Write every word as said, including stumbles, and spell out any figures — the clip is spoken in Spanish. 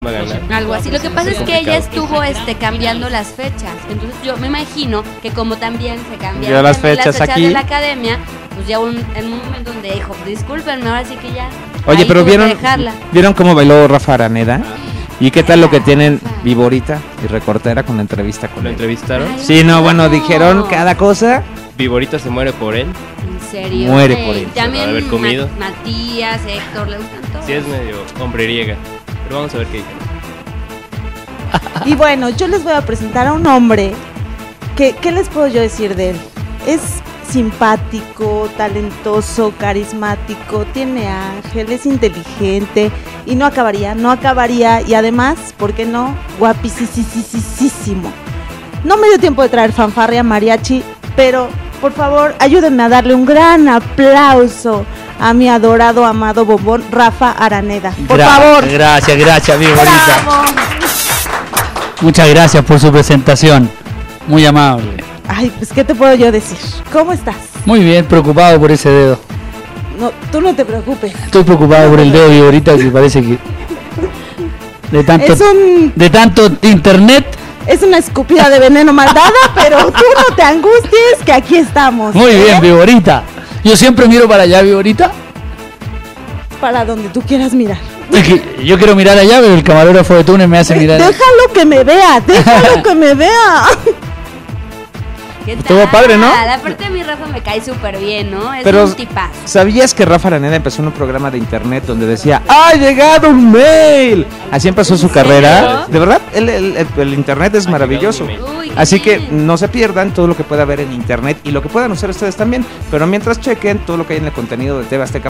Va a ganar. Algo así. Lo que pasa es que ella estuvo este, cambiando las fechas. Entonces yo me imagino que como también se cambiaron las fechas, las fechas aquí de la academia, pues ya un, en un momento donde dijo, discúlpenme, ahora sí que ya. Oye, ahí pero tuve que vieron, dejarla. ¿vieron cómo bailó Rafa Araneda? ¿Y qué tal lo que tienen Viborita y Recortera con la entrevista con ¿Lo él? entrevistaron? Ay, Sí, no, bueno, no. dijeron cada cosa. Viborita se muere por él. En serio. Muere Sí, por él. También Se va a haber comido. Ma- Matías, Héctor, le gustan todos. Sí es medio hombreriega. Pero vamos a ver qué dicen. Y bueno, yo les voy a presentar a un hombre que, ¿qué les puedo yo decir de él? Es simpático, talentoso, carismático, tiene ángel, es inteligente y no acabaría, no acabaría y además, ¿por qué no? Guapísimo. No me dio tiempo de traer fanfarria mariachi, pero por favor ayúdenme a darle un gran aplauso a mi adorado, amado bombón Rafa Araneda. Por Gra- favor. Gracias, gracias, mi bonita. ¡Bravo! Muchas gracias por su presentación. Muy amable. Ay, pues ¿qué te puedo yo decir? ¿Cómo estás? Muy bien, preocupado por ese dedo. No, tú no te preocupes. Estoy preocupado por el dedo y ahorita que parece que de tanto Es un de tanto internet. es una escupida de veneno maldada, pero tú no te angusties que aquí estamos. Muy ¿eh? bien, Viborita. Yo siempre miro para allá, Viborita. Para donde tú quieras mirar. Es que yo quiero mirar allá, pero el camarógrafo de túnel me hace De- mirar. déjalo que me vea, déjalo que me vea. ¿Qué Estuvo tal? padre, ¿no? Aparte mi Rafa me cae súper bien, ¿no? Es Pero- un tipazo. ¿Sabías que Rafa Araneda empezó en un programa de internet donde decía ¡ha llegado un mail! Así empezó su ¿En carrera. serio? De verdad, el, el- el- el internet es Ha maravilloso. llegado un Uy, qué Así que bien. no se pierdan todo lo que pueda haber en internet y lo que puedan usar ustedes también. Pero mientras chequen todo lo que hay en el contenido de T V Azteca